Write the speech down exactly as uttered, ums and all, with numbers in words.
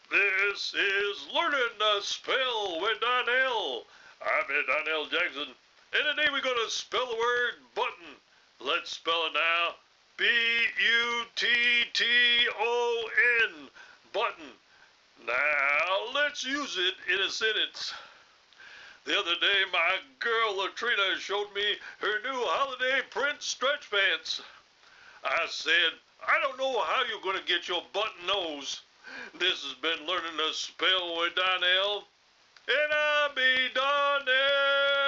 This is Learning to Spell with Darnell. I'm Darnell Jackson, and today we're going to spell the word button. Let's spell it now. B U T T O N, button. Now, let's use it in a sentence. The other day, my girl Latrina showed me her new holiday print stretch pants. I said, I don't know how you're going to get your button nose. This has been Learning to Spell with Darnell, and I'll be Darnell.